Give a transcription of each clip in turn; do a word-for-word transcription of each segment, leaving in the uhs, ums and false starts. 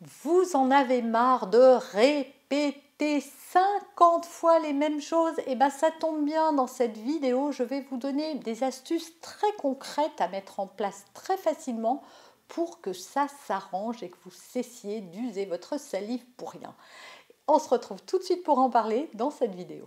Vous en avez marre de répéter cinquante fois les mêmes choses? Et bien ça tombe bien, dans cette vidéo, je vais vous donner des astuces très concrètes à mettre en place très facilement pour que ça s'arrange et que vous cessiez d'user votre salive pour rien. On se retrouve tout de suite pour en parler dans cette vidéo.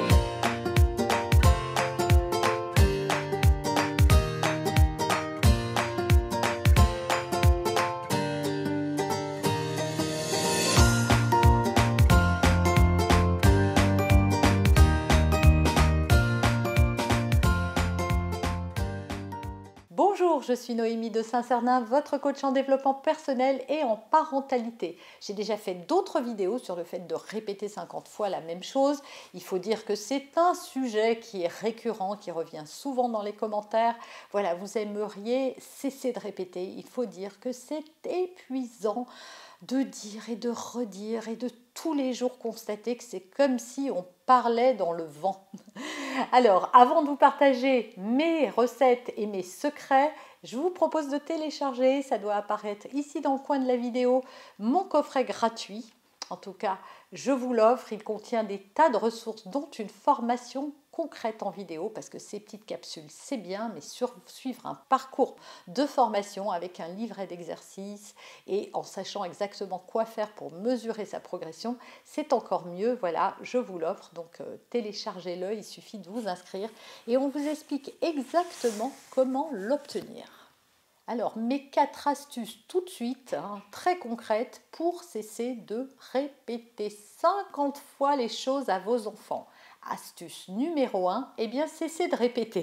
Bonjour, je suis Noémie de Saint-Cernin, votre coach en développement personnel et en parentalité. J'ai déjà fait d'autres vidéos sur le fait de répéter cinquante fois la même chose. Il faut dire que c'est un sujet qui est récurrent, qui revient souvent dans les commentaires. Voilà, vous aimeriez cesser de répéter. Il faut dire que c'est épuisant de dire et de redire et de tous les jours constater que c'est comme si on parlait dans le vent. Alors, avant de vous partager mes recettes et mes secrets, je vous propose de télécharger, ça doit apparaître ici dans le coin de la vidéo, mon coffret gratuit. En tout cas, je vous l'offre, il contient des tas de ressources, dont une formation concrète en vidéo, parce que ces petites capsules, c'est bien, mais sur, suivre un parcours de formation avec un livret d'exercices et en sachant exactement quoi faire pour mesurer sa progression, c'est encore mieux. Voilà, je vous l'offre, donc euh, téléchargez-le, il suffit de vous inscrire et on vous explique exactement comment l'obtenir. Alors, mes quatre astuces tout de suite, hein, très concrètes, pour cesser de répéter cinquante fois les choses à vos enfants. Astuce numéro un, eh bien, cessez de répéter.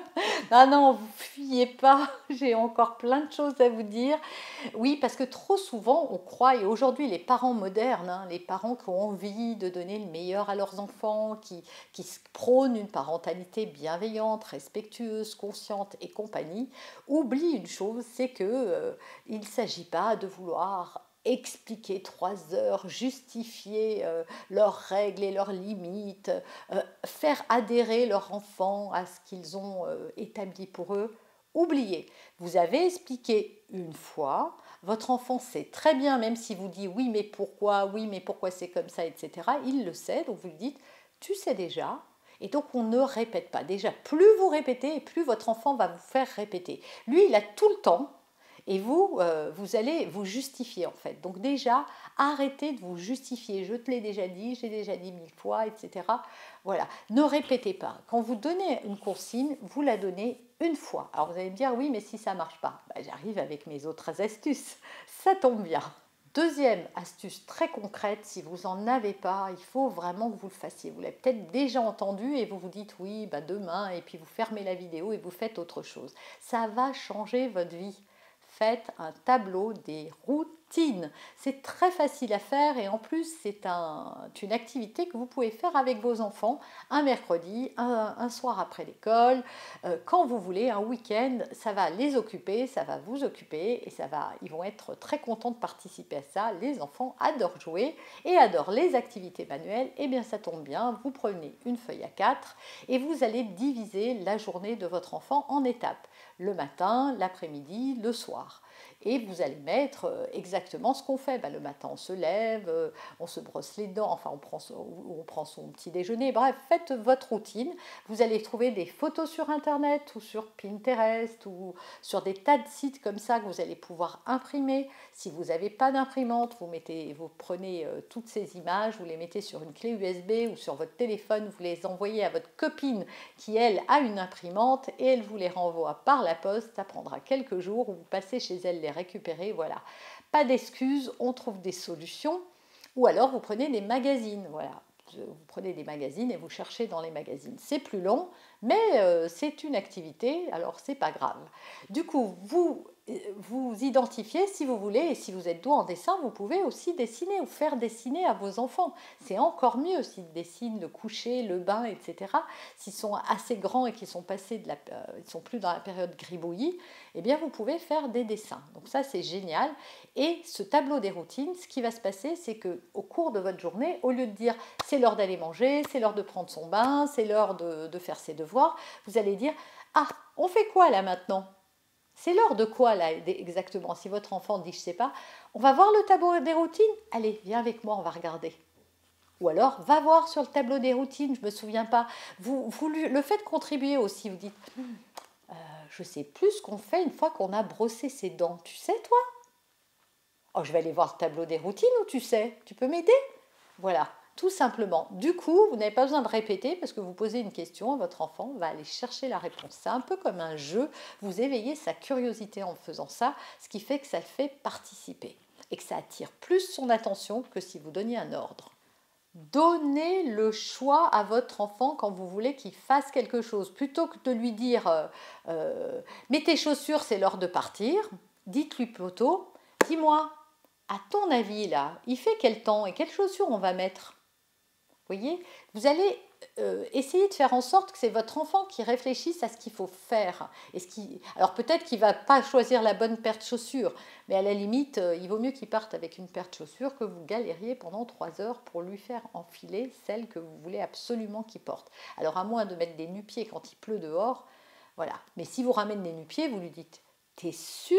Ah non, vous fuyez pas, j'ai encore plein de choses à vous dire. Oui, parce que trop souvent, on croit, et aujourd'hui, les parents modernes, hein, les parents qui ont envie de donner le meilleur à leurs enfants, qui, qui prônent une parentalité bienveillante, respectueuse, consciente et compagnie, oublient une chose, c'est qu'il euh, ne s'agit pas de vouloir expliquer trois heures, justifier euh, leurs règles et leurs limites, euh, faire adhérer leur enfant à ce qu'ils ont euh, établi pour eux. Oubliez, vous avez expliqué une fois, votre enfant sait très bien, même si vous dites oui mais pourquoi, oui mais pourquoi c'est comme ça, et cetera. Il le sait, donc vous lui dites, tu sais déjà. Et donc on ne répète pas. Déjà, plus vous répétez, et plus votre enfant va vous faire répéter. Lui, il a tout le temps. Et vous, euh, vous allez vous justifier en fait. Donc déjà, arrêtez de vous justifier. Je te l'ai déjà dit, j'ai déjà dit mille fois, et cetera. Voilà, ne répétez pas. Quand vous donnez une consigne, vous la donnez une fois. Alors vous allez me dire, oui, mais si ça ne marche pas, ben, j'arrive avec mes autres astuces. Ça tombe bien. Deuxième astuce très concrète, si vous n'en avez pas, il faut vraiment que vous le fassiez. Vous l'avez peut-être déjà entendu et vous vous dites oui, bah demain, et puis vous fermez la vidéo et vous faites autre chose. Ça va changer votre vie. Faites un tableau des routines. C'est très facile à faire et en plus c'est un, une activité que vous pouvez faire avec vos enfants un mercredi, un, un soir après l'école, euh, quand vous voulez, un week-end. Ça va les occuper, ça va vous occuper et ça va, ils vont être très contents de participer à ça. Les enfants adorent jouer et adorent les activités manuelles. Et bien ça tombe bien, vous prenez une feuille à quatre et vous allez diviser la journée de votre enfant en étapes. Le matin, l'après-midi, le soir. Et vous allez mettre exactement ce qu'on fait. Ben, le matin, on se lève, on se brosse les dents, enfin, on prend, son, on prend son petit déjeuner. Bref, faites votre routine. Vous allez trouver des photos sur Internet ou sur Pinterest ou sur des tas de sites comme ça que vous allez pouvoir imprimer. Si vous n'avez pas d'imprimante, vous, mettez, vous prenez euh, toutes ces images, vous les mettez sur une clé U S B ou sur votre téléphone, vous les envoyez à votre copine qui, elle, a une imprimante et elle vous les renvoie par la poste. Ça prendra quelques jours, vous passez chez elle les récupérer, voilà. Pas d'excuses, on trouve des solutions. Ou alors vous prenez des magazines, voilà. Vous prenez des magazines et vous cherchez dans les magazines. C'est plus long, mais euh, c'est une activité, alors c'est pas grave. Du coup, vous vous identifiez si vous voulez, et si vous êtes doué en dessin, vous pouvez aussi dessiner ou faire dessiner à vos enfants. C'est encore mieux s'ils dessinent le coucher, le bain, et cetera. S'ils sont assez grands et qu'ils sont passés de la, euh, ils sont plus dans la période gribouillis, eh bien vous pouvez faire des dessins. Donc ça c'est génial. Et ce tableau des routines, ce qui va se passer, c'est que au cours de votre journée, au lieu de dire c'est l'heure d'aller manger, c'est l'heure de prendre son bain, c'est l'heure de, de faire ses devoirs, vous allez dire ah on fait quoi là maintenant ? C'est l'heure de quoi là exactement? Si votre enfant dit je ne sais pas, on va voir le tableau des routines? Allez, viens avec moi, on va regarder. Ou alors, va voir sur le tableau des routines, je ne me souviens pas. Vous, vous le faites contribuer aussi, vous dites, euh, je ne sais plus ce qu'on fait une fois qu'on a brossé ses dents. Tu sais, toi? Oh, je vais aller voir le tableau des routines ou tu sais? Tu peux m'aider? Voilà, tout simplement. Du coup, vous n'avez pas besoin de répéter parce que vous posez une question, votre enfant va aller chercher la réponse. C'est un peu comme un jeu, vous éveillez sa curiosité en faisant ça, ce qui fait que ça le fait participer et que ça attire plus son attention que si vous donniez un ordre. Donnez le choix à votre enfant quand vous voulez qu'il fasse quelque chose. Plutôt que de lui dire euh, euh, « mets tes chaussures, c'est l'heure de partir », dites-lui plutôt « dis-moi, à ton avis, là, il fait quel temps et quelles chaussures on va mettre ?» Vous voyez, vous allez euh, essayer de faire en sorte que c'est votre enfant qui réfléchisse à ce qu'il faut faire. Et ce qui... Alors peut-être qu'il ne va pas choisir la bonne paire de chaussures, mais à la limite, euh, il vaut mieux qu'il parte avec une paire de chaussures que vous galériez pendant trois heures pour lui faire enfiler celle que vous voulez absolument qu'il porte. Alors à moins de mettre des nu-pieds quand il pleut dehors, voilà. Mais si vous ramenez des nu-pieds, vous lui dites « T'es sûr?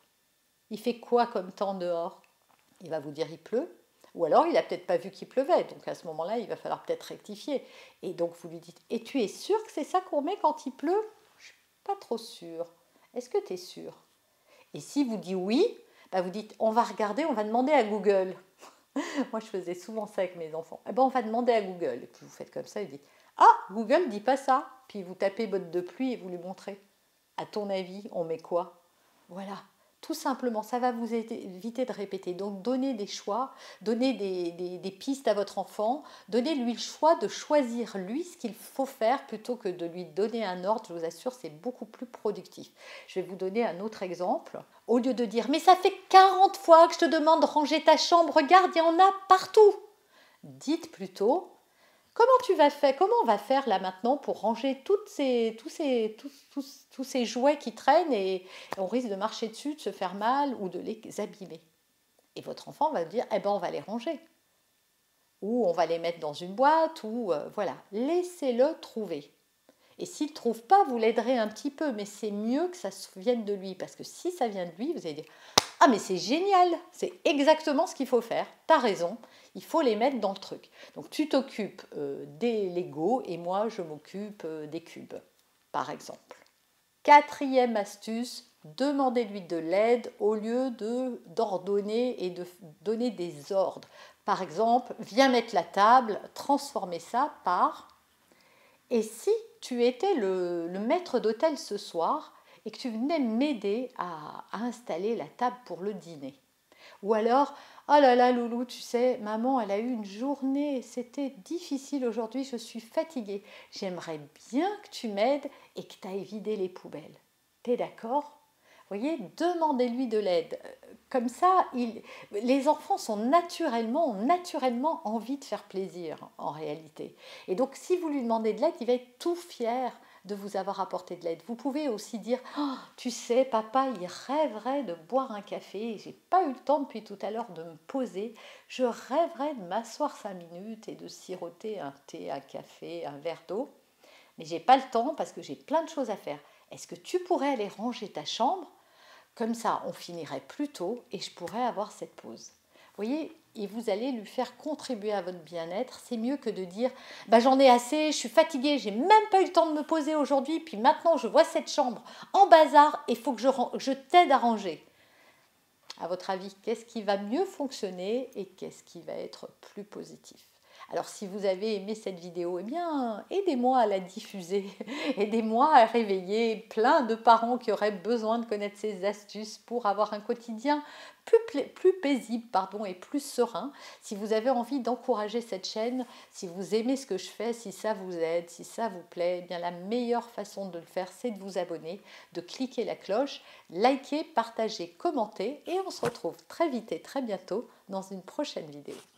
Il fait quoi comme temps dehors ?» Il va vous dire « Il pleut ». Ou alors, il n'a peut-être pas vu qu'il pleuvait, donc à ce moment-là, il va falloir peut-être rectifier. Et donc, vous lui dites, et tu es sûr que c'est ça qu'on met quand il pleut? Je ne suis pas trop sûre. Est-ce que tu es sûre? Et si vous dites oui, bah vous dites, on va regarder, on va demander à Google. Moi, je faisais souvent ça avec mes enfants. Eh ben, on va demander à Google. Et puis, vous faites comme ça, il dit, ah, Google ne dit pas ça. Puis, vous tapez botte de pluie et vous lui montrez. À ton avis, on met quoi? Voilà. Tout simplement, ça va vous éviter de répéter. Donc, donnez des choix, donnez des, des, des pistes à votre enfant, donnez-lui le choix de choisir lui ce qu'il faut faire plutôt que de lui donner un ordre. Je vous assure, c'est beaucoup plus productif. Je vais vous donner un autre exemple. Au lieu de dire « mais ça fait quarante fois que je te demande de ranger ta chambre, regarde, il y en a partout !» Dites plutôt « comment tu vas faire, comment on va faire là maintenant pour ranger toutes ces, tous, ces, tous, tous, tous ces jouets qui traînent et on risque de marcher dessus, de se faire mal ou de les abîmer ?» Et votre enfant va dire « eh ben on va les ranger » ou on va les mettre dans une boîte ou euh, voilà, laissez-le trouver. Et s'il ne trouve pas, vous l'aiderez un petit peu, mais c'est mieux que ça vienne de lui parce que si ça vient de lui, vous allez dire « ah mais c'est génial, c'est exactement ce qu'il faut faire, tu as raison, il faut les mettre dans le truc. » Donc tu t'occupes euh, des Legos et moi je m'occupe euh, des cubes, par exemple. Quatrième astuce, demandez-lui de l'aide au lieu de, d'ordonner et de donner des ordres. Par exemple, viens mettre la table, transformez ça par « et si tu étais le, le maître d'hôtel ce soir ?» et que tu venais m'aider à, à installer la table pour le dîner. Ou alors, oh là là loulou, tu sais, maman, elle a eu une journée, c'était difficile aujourd'hui, je suis fatiguée. J'aimerais bien que tu m'aides et que tu ailles vider les poubelles. T'es d'accord? Vous voyez, demandez-lui de l'aide. Comme ça, il, les enfants sont naturellement, ont naturellement envie de faire plaisir en réalité. Et donc, si vous lui demandez de l'aide, il va être tout fier de vous avoir apporté de l'aide. Vous pouvez aussi dire oh, « tu sais, papa, il rêverait de boire un café, j'ai pas eu le temps depuis tout à l'heure de me poser, je rêverais de m'asseoir cinq minutes et de siroter un thé, un café, un verre d'eau, mais j'ai pas le temps parce que j'ai plein de choses à faire. Est-ce que tu pourrais aller ranger ta chambre? Comme ça, on finirait plus tôt et je pourrais avoir cette pause. » Vous voyez, et vous allez lui faire contribuer à votre bien-être. C'est mieux que de dire bah, « j'en ai assez, je suis fatiguée, j'ai même pas eu le temps de me poser aujourd'hui, puis maintenant je vois cette chambre en bazar et il faut que je, je t'aide à ranger. » À votre avis, qu'est-ce qui va mieux fonctionner et qu'est-ce qui va être plus positif? Alors si vous avez aimé cette vidéo, eh bien aidez-moi à la diffuser, aidez-moi à réveiller plein de parents qui auraient besoin de connaître ces astuces pour avoir un quotidien plus, plus paisible pardon, et plus serein. Si vous avez envie d'encourager cette chaîne, si vous aimez ce que je fais, si ça vous aide, si ça vous plaît, eh bien la meilleure façon de le faire, c'est de vous abonner, de cliquer la cloche, liker, partager, commenter et on se retrouve très vite et très bientôt dans une prochaine vidéo.